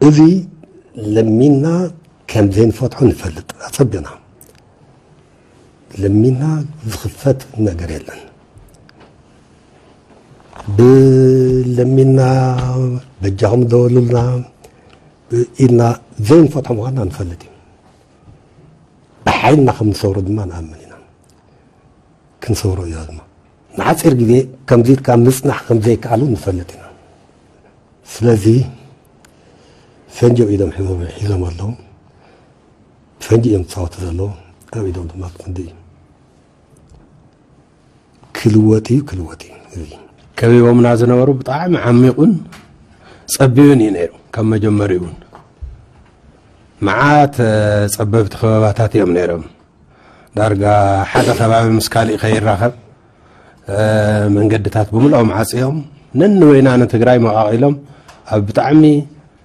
إذي لمينا كم زين فتحوا نفلت أصبنا لمينا زخفت نجريلن بلمينا بجاهم دولنا إلنا زين فتحوا معنا نفلتي بحيلنا خمس صورة ما نأمننا كن صورة يا زلمة نعسر جدي كم زيد كم نصنع كم زي كعلو نفلتنا سلازي فنجوا إذا محمود حيلهم الله فنجي يوم صوت الله أو إذا ما تقدي كلوتي كبي ومن عزنا ورب طعم عميقون صبيون ينيرو كما جمريون معات صببت خبابات يوم نيرم دارجا حدا سبب مسكالي خير راخب من قدتات بملأهم عصيهم نن وين أنا تجراي مقايلهم بطعمي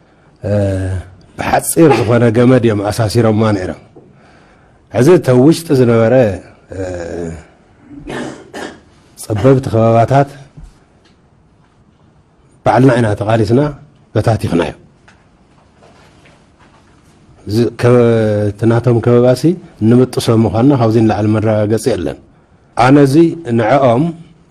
بحصير وانا جماد يوم أساسي رمان إيرم عزت توجت زنورة صببت خبابات بعلنا عنا تقاليسنا بتاتي خنايا تناتهم كباسي نمت صوم خنا حوزين لعل مرة قصي لنا أنا زي نعم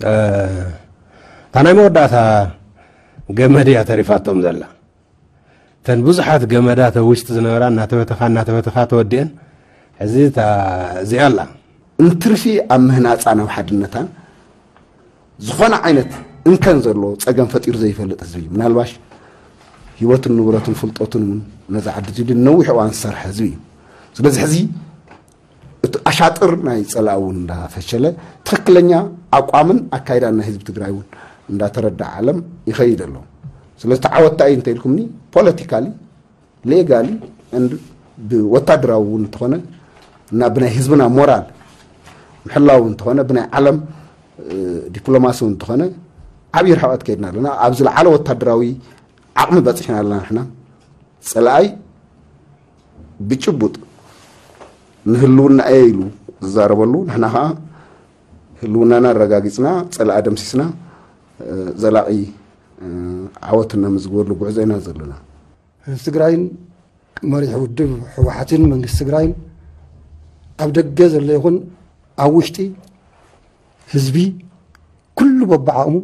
أنا مودعها جمادية تعرفاتهم ذلا تنبزحات جمادات وشت زنوران ناتبتخات ودين عزيت زي الله انترفي أمهنات أنا وحد النتان زخنا عينت إن كان زلوا تأجن فتير زي فلت أزوي من هالواش هيوت النورة الفلطات من نزع الدجيل النوح وعن صرح زوي سلز حزي أشاطر ناي صلاون دا فشلة تخكلنيا أقامن أكايدا نهزب تجرايون دا ترد عالم يخيد الله سلز تعود تاين تيلكمني politically legally and بوتدراون تخونه نبنا حزبنا moral محلاون تخونه بنا عالم دبلوماسيون تخونه عبير حوات كيدنا لنا أبزل على وتدراوي عقم بتحنا لنا إحنا سلاي بيشبط نهلون أيلو زاربلو نحنا ها هلونا نرجعنا سلا آدم سيسنا زلاقي عوتنا مزجور لبعزينا زلنا استقراين مريح ودب حوحتين من استقراين أبدأ جز اللي يكون عوشتي حزبي كل ببعامو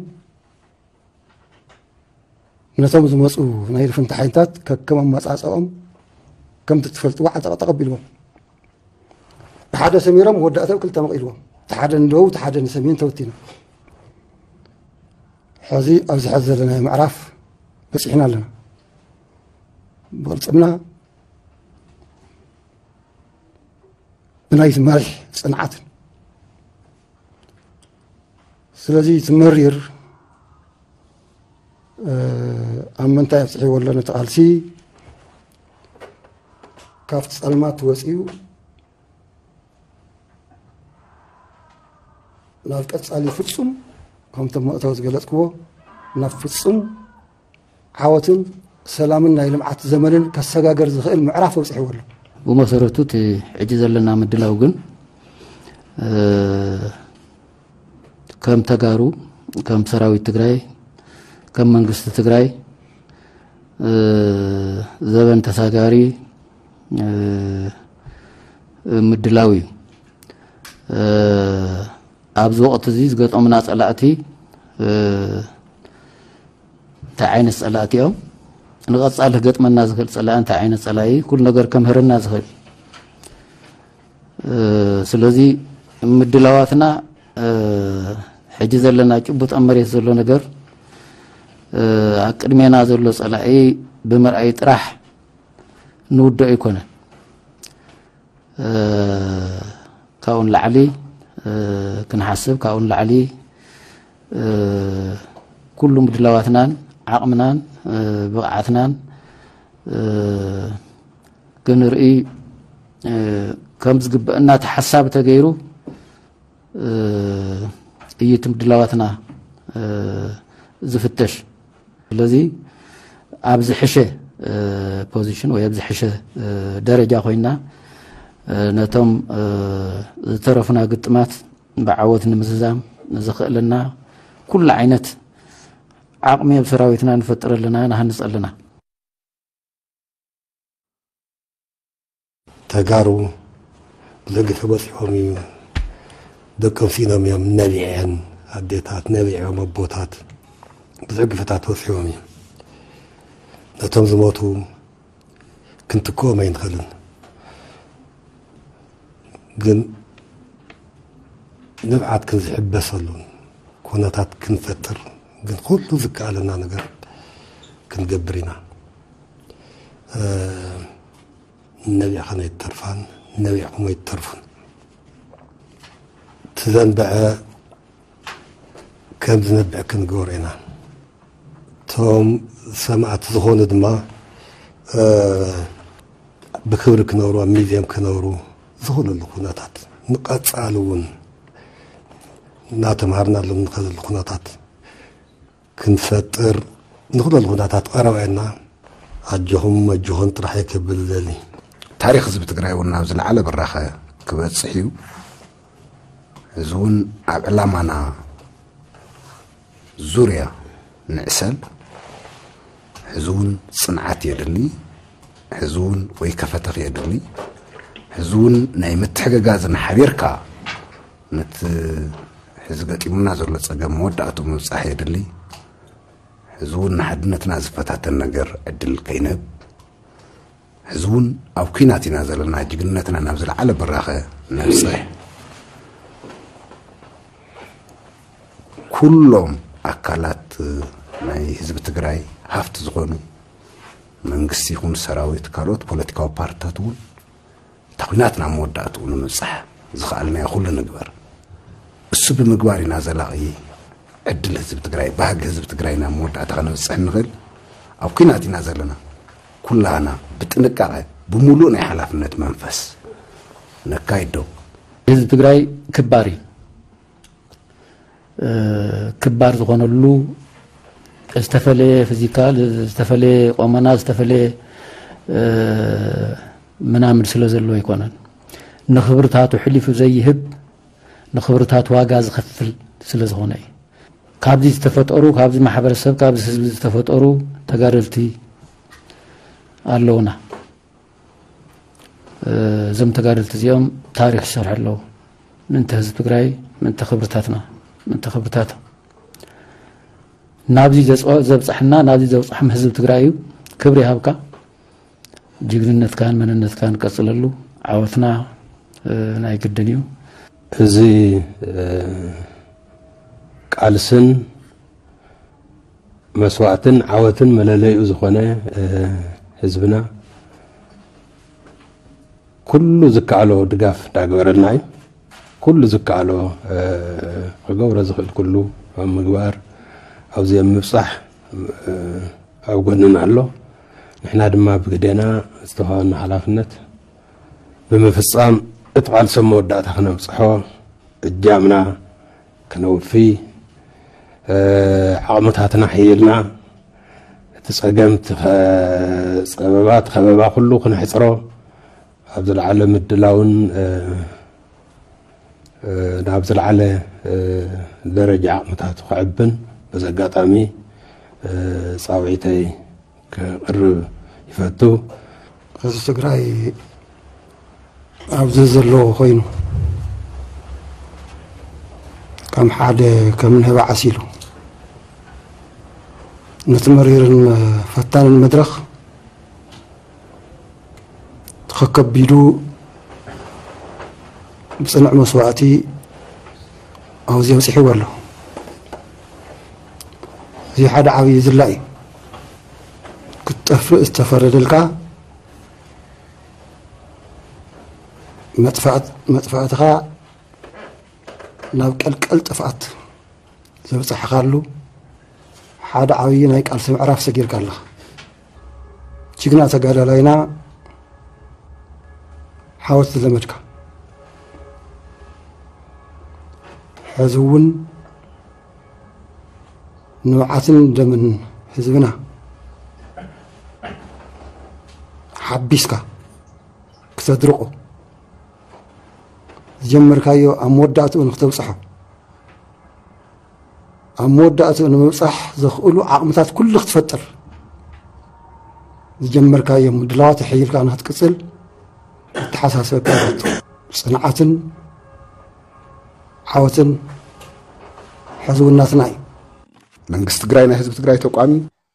نتوم زمسؤول نايل في امتحانات كم مسأسهم كم تتفلت واحد تقبلهم تحدى سميرهم ودأته كل تمقيلهم تحدى ندو تحدى نسمين توتينا حزي أوز حزر لنا معرف بس إحنا لنا بقولنا بنايت مرح صنعات سلازي تمرير أما أنت يفتحي ولا نتقالسي كافت سلمات وسيو نالك أتسألي فتصم كم تم أتوز قلتكوا نفتصم عواتن سلامنا يلمعت زمن كالسجاجر زخيل معرف وسيحي ولا ومسرتوت عجز لنا مدلاوجن كم تجارو كم سراوي تجراي كم منقصة تجراي زبن تساجاري مدلاوي أبز وقت زيز قد أمناس ألاتي تعين الصلاتي أو نقص على قد من الناس قد صلاة تعين الصلاة كل نجار كم هر الناس قد سلزي مدلاواتنا حجز لنا جبت أمر يزول نجار أكرمي نازل له صلاة بمرأي طرح نود يكون كون العلي كنحسب كون العلي كل مدلواتنا عقمنا بقعتنا كنرئي كم زقبنا تحساب تغيرو يتم دلواتنا زفتش الذي أبز حشة بوزيشن ويبز حشة درجة خوينا نتم ترفنا قطمات بعوتنا مززام نزخ لنا كل عينت عقمي بسراويتنا نفتر لنا نحن نسأل لنا ተጋሩ ብዘግፈ በፂሖም እዩ ደቀም ሲኖም እዮም ነቢዕን ኣዴታት ነቢዖም ኣቦታት ብዘግፈታት ወፂሖም እዩ ነቶም ዝሞቱ ክንትክኦም ኣይንኽእልን ግን ንብዓት ክንዝሕበሰሉን ኩነታት ክንፈጥር ግን ኩሉ ዝከኣለና ነገር ክንገብር ኢና ነቢዕኸን ኣይተርፋን ነቢዕኩም ኣይተርፉን ትዘንበዐ ከም ዝነብዕ ክንገብር ኢና ቶም ሰማዕቲ ዝኾኑ ድማ ብክብሪ ክነብሩ ኣብ ሚዝየም ክነብሩ ዝኽእልሉ ኩነታት ንቐፃሊ እውን እናተምሃርናሎም ንኽእልሉ ኩነታት ክንፈጥር ንኽእልሉ ኩነታት ቀረበና ኣጆኹም መጆኹን ጥራሕ ይከብል ዘሊ ታሪክ ህዝቢ ትግራይ እውን ናብ ዝለዓለ ብራኸ ክበፅሕ እዩ እዚ እውን ኣብ ዕላማና ዙርያ ንዕሰል ሕዚ እውን ፅንዓት የድሊ ሕዚ እውን ወይ ከፈተኽ የድሊ ሕዚ እውን ናይ ምትሕግጋዝን ሓቢርካ ነቲ ሕዚ ገጢሙና ዘሎ ፀገም መወዳእቱ ምብፃሕ የድሊ ሕዚ እውን ንሓድነትና ዝፈታተን ነገር ዕድል ከይነብ ሕዚ እውን ኣብ ኩናት ኢና ዘለና ጅግንነትና ናብ ዝለዓለ ብራኸ ነብፅሕ ኩሎም ኣካላት ናይ ህዝቢ ትግራይ ሃፍቲ ዝኾኑ መንግስቲ ይኹን ሰራዊት ካልኦት ፖለቲካዊ ፓርቲታት እውን እታ ኩናት ናብ መወዳእቱ ንምብፃሕ ዝኽኣልና ኩሉ ንግበር እሱ ብምግባር ኢና ዘላቒ ዕድል ህዝቢ ትግራይ ባህጊ ህዝቢ ትግራይ ናብ መወዳእታ ክንበፅሕ ንኽእል ኣብ ኩናት ኢና ዘለና ኩላና ብጥንቃቐ ብምሉእ ናይ ሓላፍነት መንፈስ ነካይዶ ህዝቢ ትግራይ ክባር እዩ ክባር ዝኾነሉ ዝተፈለየ ፊዚካል ዝተፈለየ ቆመና ዝተፈለየ ምናምን ስለ ዘሎ ኣይኮነን ንኽብርታቱ ሕሊፉ ዘይህብ ንኽብርታቱ ዋጋ ዝኸፍል ስለ ዝኾነ እዩ ካብዚ ዝተፈጠሩ ካብዚ ማሕበረሰብ ካብዚ ህዝቢ ዝተፈጠሩ ተጋደልቲ ኣለውና እዞም ተጋደልቲ እዚኦም ታሪክ ይሰርሑ ኣለዉ ምንተ ህዝቢ ትግራይ ምንተ ክብርታትና ምንተ ክብርታታ ናብዚ ዘብፅሕና ናብዚ ዘብፅሕም ህዝቢ ትግራይ እዩ ክብሪ ይሃብካ ጅግንነትካን መንነትካን ቀፅለሉ ዓወትና ናይ ግድን እዩ እዚ ቃልስን መስዋዕትን ዓወትን መለለይኡ ዝኾነ ህዝብና ኩሉ ዝከኣሎ ድጋፍ ዳግበረልና እዩ ኩሉ ዝከኣሎ ክገብሮ ዝኽእል ኩሉ ኣብ ምግባር ኣብዚ ምብፃሕ ኣብ ጎንና ኣሎ ንሕና ድማ ብግዴና ዝተዋሃበና ሓላፍነት ብምፍፃም እቲ ቃልሲ መወዳእታ ክነብፅሖ እጃምና ክነውፊ ዓቕምታትና ሒልና እቲ ፀገምቲ ፀበባት ከበባ ኩሉ ክነሕፅሮ ኣብ ዝለዓለ ምድላውን ናብ ዝለዓለ ደረጃ ዓቕምታት ክዕብን በዚ ኣጋጣሚ ፃውዒተይ ክቅርብ ይፈቱ ህዝቢ ትግራይ ኣብዚ ዘሎ ኮይኑ ከም ሓደ ከም ንህባ ዓሲሉ ነቲ መሪርን ፈታንን መድረኽ ከከቢዱ ብፅኑዕ መስዋዕቲ ኣብዚ ኣውፅሒዎ ኣሎ እዚ ሓደ ዓብዪ ዝላ እዩ ክትጠፍእ ዝተፈረደልካ መጥፋእትኻ ናብ ቀልቀል ጥፍኣት ዘብፅሕኻሉ ሓደ ዓብዪ ናይ ቃልሲ ምዕራፍ ሰጊርካ ኣለኻ ጅግና ተጋዳላይና ሓወልቲ ለመድካ ሕዚ እውን ንውዓትን ደምን ህዝብና ሓቢስካ ክተድርቁ ዝጀመርካዮ ኣብ መወዳእትኡ ንክተብፅሖ ኣብ መወዳእትኡ ንምብፃሕ ዘኽእሉ ዓቕምታት ኩሉ ክትፈጥር ዝጀመርካዮ ምድላዋት ሕይልካ ንክትቅፅል እቲ حساسة كانت صناعة عوتن حزب الناس ناي መንግስቲ ትግራይ ናይ ህዝቢ ትግራይ ተቋሚ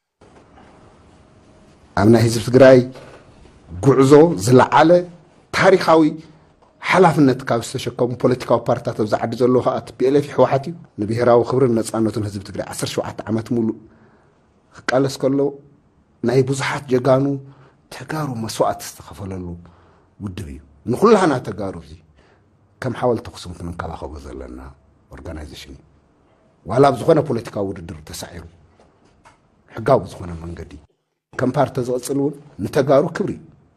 ኣብ ናይ ህዝቢ ትግራይ ጉዕዞ ዝለዓለ ታሪኻዊ ሓላፍነት ካብ ዝተሸከሙ ፖለቲካዊ ፓርቲታት ኣብ ዝዓዲ ዘለዎ ከዓ ቲፒኤልኤፍ ሕወሓት እዩ ንብሄራዊ ክብርን ነፃነትን ህዝቢ ትግራይ 17 ዓመት ሙሉእ ክቃለስ ከሎ ናይ ብዙሓት ጀጋኑ ተጋሩ መስዋዕት ዝተኸፈለሉ ውድብ እዩ ንኩላና ተጋሩ እዚ ከም ሓወልቲ ኣክሱም ክንከባኸቦ ዘለና ኦርጋናይዜሽን እዩ ዋላ ብዝኾነ ፖለቲካዊ ውድድር ተሳዒሩ ሕጋዊ ብዝኾነ መንገዲ ከም ፓርቲ ዝቕፅል እውን ንተጋሩ ክብሪ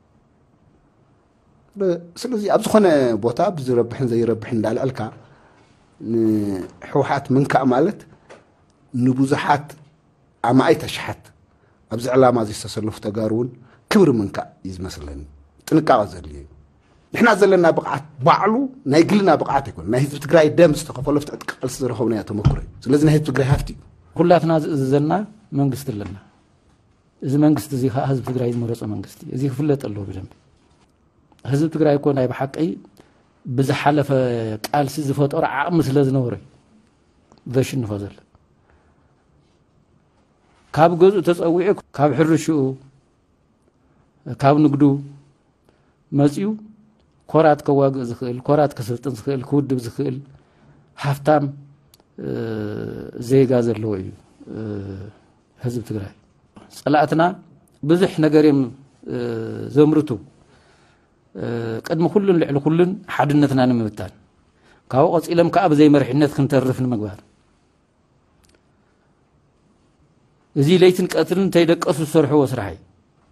ስለዚ ኣብ ዝኾነ ቦታ ብዝረብሕን ዘይረብሕን እንዳልዕልካ ንሕወሓት ምንካእ ማለት ንብዙሓት ኣማይ ተሽሓት ኣብዚ ዕላማ እዚ ዝተሰለፉ ተጋሩ እውን ክብሪ ምንካእ እዩ ዝመስለኒ ጥንቃቐ ዘድልዮ እዩ ንሕና ዘለና ብቕዓት ባዕሉ ናይ ግልና ብቕዓት ኣይኮነ ናይ ህዝቢ ትግራይ ደም ዝተኸፈሎ ፍትሕቲ ቃልሲ ዝረኸብና እያ ተመክሮ እዩ ስለዚ ናይ ህዝቢ ትግራይ ሃፍቲ እዩ ኩላትና ዝእዘዘና መንግስቲ ኣለና እዚ መንግስቲ እዚ ከዓ ህዝቢ ትግራይ ዝመረፆ መንግስቲ እዚ ክፍለጥ ኣለዎ ብደንብ ህዝቢ ትግራይ እኮ ናይ ብሓቂ ብዝሓለፈ ቃልሲ ዝፈጠሮ ዓቕሚ ስለ ዝነበረ ዘሽንፎ ዘሎ ካብ ገዝኡ ተፀዊዑ ካብ ሕርሽኡ ካብ ንግዱ መፅኡ ኮራት ከዋግእ ዝኽእል ኮራት ከስልጥን ዝኽእል ክውድብ ዝኽእል ሃፍታም ዜጋ ዘለዎ እዩ ህዝቢ ትግራይ ፀላእትና ብዙሕ ነገር እዮም ዘምርቱ ቅድሚ ኩሉን ልዕሊ ኩሉን ሓድነትና ንምብታን ካብኡ ቀፂሎም ከዓ ብዘይ መርሕነት ክንተርፍ ንምግባር እዚ ለይትን ቀትርን ተይደቀሱ ዝሰርሕዎ ስራሕ እዩ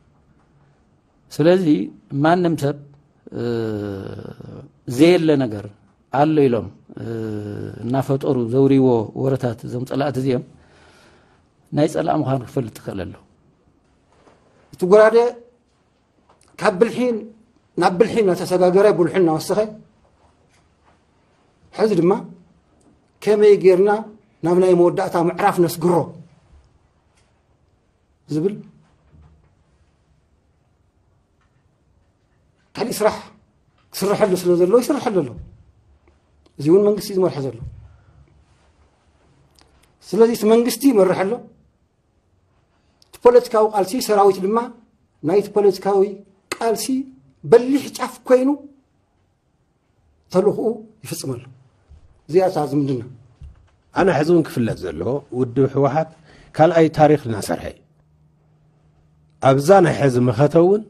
ስለዚ ማንም ሰብ ዘየለ ነገር ኣሎ ኢሎም እናፈጠሩ ዘውሪዎ ወረታት እዞም ፀላእት እዚኦም ናይ ፀላእ ምዃኑ ክፈልጥ ትኽእል ኣሎ እቲ ጎራደ ካብ ብልሒን ናብ ብልሒን እናተሰጋገረ ብልሒን እናወሰኸ ሕዚ ድማ ከመይ ጌርና ናብ ናይ መወዳእታ ምዕራፍ ነስግሮ ዝብል ካልእ ስራሕ ክስርሐሉ ስለ ዘሎ ይስርሐሉ ኣሎ እዚ እውን መንግስቲ ዝመርሐ ዘሎ ስለዚ እቲ መንግስቲ ይመርሕ ኣሎ እቲ ፖለቲካዊ ቃልሲ ሰራዊት ድማ ናይቲ ፖለቲካዊ ቃልሲ በሊሕ ጫፍ ኮይኑ ተልእኽኡ ይፍፅመሉ እዚኣ እታ ዝምድና ኣነ ሕዚ እውን ክፍለጥ ዘለዎ ውድብ ሕወሓት ካልኣይ ታሪክ እናሰርሐ እዩ ኣብዛ ናይ ሕዚ መኸተ እውን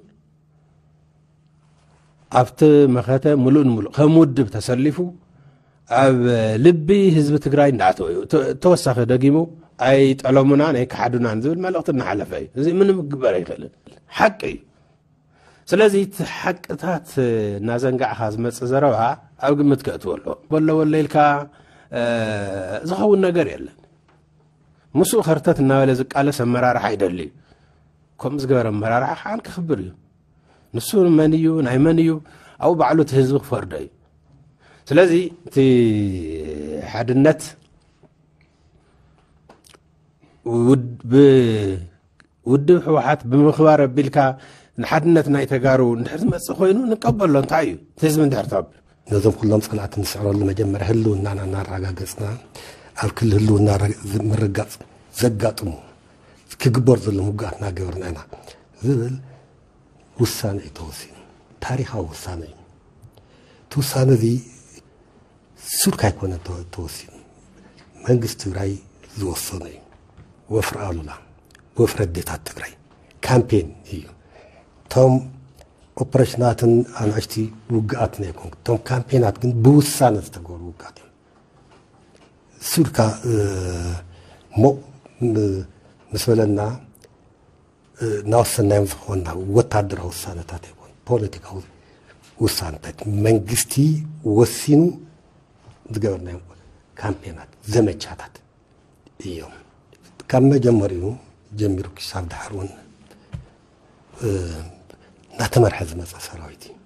ኣብቲ መኸተ ሙሉእ ንሙሉእ ከም ውድብ ተሰሊፉ ኣብ ልቢ ህዝቢ ትግራይ እንዳኣተወ እዩ ተወሳኺ ደጊሙ ኣይጠለሙና ናይ ክሓዱናን ዝብል መልእኽቲ እናሓለፈ እዩ እዚ ምንም ክግበር ኣይክእልን ሓቂ እዩ ስለዚ እቲ ሓቅታት እናዘንጋዕኻ ዝመፅእ ዘረባ ኣብ ግምት ከእትዎ ኣለዎ ወሎ ኢልካ ዝኸውን ነገር የለን ምስኡ ኸርተት እናበለ ዝቃለስ ኣመራርሓ ይደሊ እዩ ከምኡ ዝገበረ ኣመራርሓ ሓን ክኽብር እዩ ንሱ መን እዩ ናይ መን እዩ ኣብኡ ባዕሉ እቲ ህዝቢ ክፈርዶ እዩ ስለዚ እቲ ሓድነት ውድብ ሕወሓት ብምኽባር ኣቢልካ ንሓድነት ናይ ተጋሩ እንድሕር ዝመፅእ ኮይኑ ንቀበሎ እንታይ እዩ እቲ ህዝቢ እንድሕር ተቐብሎ ነዞም ኩሎም ፀላእት ንስዕረሉ መጀመርያ ህልውናና እናረጋገፅና ኣብ ክልል ህልውና ምርጋፅ ዘጋጥሙ ክግበር ዘሎ ምጉኣት እናገበርና ኢና ዝብል ውሳነ እዩ ተወሲኑ ታሪኻዊ ውሳነ እዩ እቲ ውሳነ እዚ ሱልካ ኣይኮነ ተወሲኑ መንግስቲ ትግራይ ዝወሰነ እዩ ወፍሪ ኣሉላ ወፍሪ ኣዴታት ትግራይ ካምፔን እዩ ቶም ኦፕሬሽናትን ኣናእሽቲ ውግኣትን ኣይኮኑ ቶም ካምፔናት ግን ብውሳነ ዝተገበሩ ውግኣት እዮም ሱልካ ሞቕ ምስ በለና ናወሰናዮም ዝኾና ወታደራዊ ውሳነታት ኣይኮኑ ፖለቲካዊ ውሳነታት መንግስቲ ወሲኑ ዝገበርናዮም ካምፔናት ዘመቻታት እዮም ካብ መጀመሪኡ ጀሚሩ ክሳብ ድሓር እውን እናተመርሐ ዝመፀ ሰራዊት እዩ